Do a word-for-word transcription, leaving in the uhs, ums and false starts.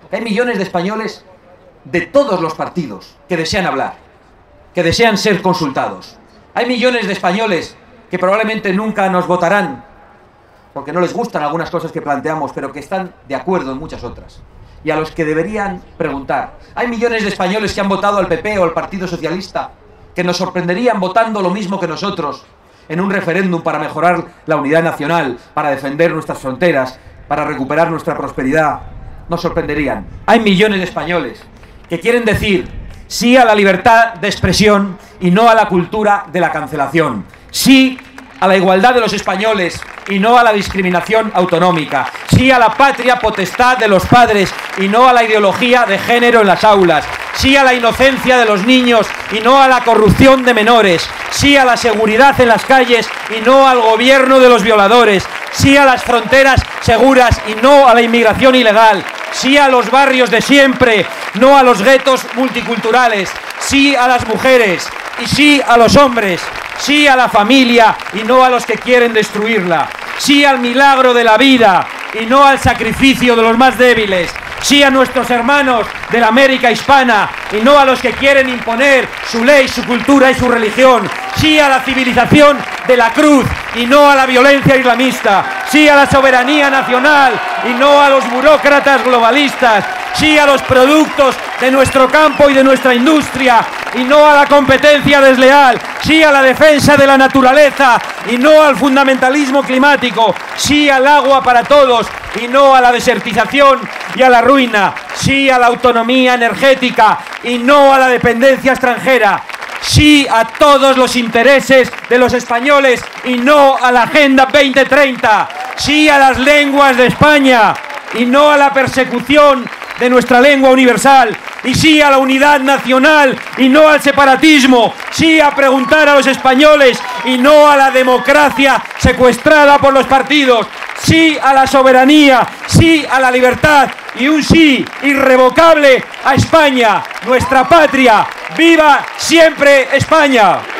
Hay millones de españoles de todos los partidos que desean hablar, que desean ser consultados. Hay millones de españoles que probablemente nunca nos votarán porque no les gustan algunas cosas que planteamos, pero que están de acuerdo en muchas otras, y a los que deberían preguntar. Hay millones de españoles que han votado al P P o al Partido Socialista, que nos sorprenderían votando lo mismo que nosotros en un referéndum para mejorar la unidad nacional, para defender nuestras fronteras, para recuperar nuestra prosperidad. Nos sorprenderían. Hay millones de españoles que quieren decir sí a la libertad de expresión y no a la cultura de la cancelación. Sí a la igualdad de los españoles y no a la discriminación autonómica. Sí a la patria potestad de los padres y no a la ideología de género en las aulas. Sí a la inocencia de los niños y no a la corrupción de menores. Sí a la seguridad en las calles y no al gobierno de los violadores. Sí a las fronteras seguras y no a la inmigración ilegal. Sí a los barrios de siempre, no a los guetos multiculturales. Sí a las mujeres y sí a los hombres. Sí a la familia y no a los que quieren destruirla. Sí al milagro de la vida y no al sacrificio de los más débiles. Sí a nuestros hermanos de la América hispana y no a los que quieren imponer su ley, su cultura y su religión. Sí a la civilización de la cruz y no a la violencia islamista. Sí a la soberanía nacional y no a los burócratas globalistas. Sí a los productos de nuestro campo y de nuestra industria y no a la competencia desleal. Sí a la defensa de la naturaleza y no al fundamentalismo climático. Sí al agua para todos y no a la desertización y a la ruina. Sí a la autonomía energética y no a la dependencia extranjera. Sí a todos los intereses de los españoles y no a la Agenda veinte treinta. Sí a las lenguas de España y no a la persecución de nuestra lengua universal. Y sí a la unidad nacional y no al separatismo. Sí a preguntar a los españoles y no a la democracia secuestrada por los partidos. Sí a la soberanía, sí a la libertad y un sí irrevocable a España, nuestra patria. ¡Viva siempre España!